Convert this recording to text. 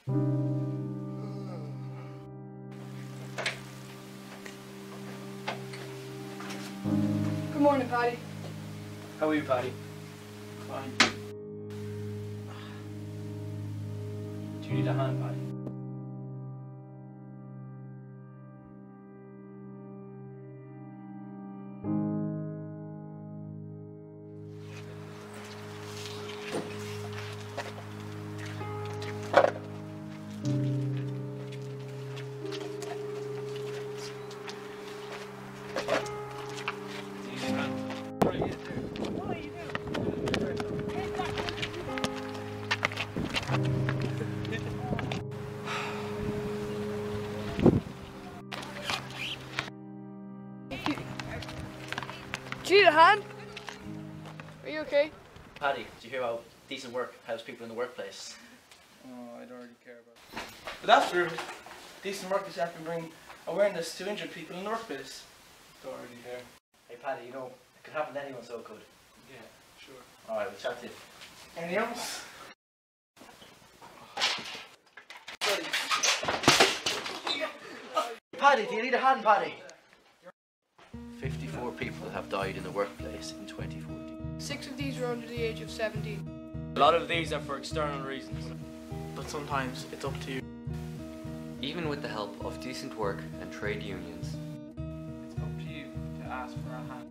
Good morning, Paddy. How are you, Paddy? Fine. Do you need a hand, Paddy? Do you need a hand? Are you okay? Paddy, did you hear about decent work helps people in the workplace? Oh, I don't really care about it. But that's true. Decent work is actually bring awareness to injured people in the workplace. Don't really care. Hey Paddy, you know, it could happen to anyone, so it could. Yeah, sure. Alright, we'll chat to you. Anything else? Paddy, do you need a hand, Paddy? 54 people have died in the workplace in 2014. 6 of these are under the age of 17. A lot of these are for external reasons. But sometimes it's up to you. Even with the help of decent work and trade unions. It's up to you to ask for a hand.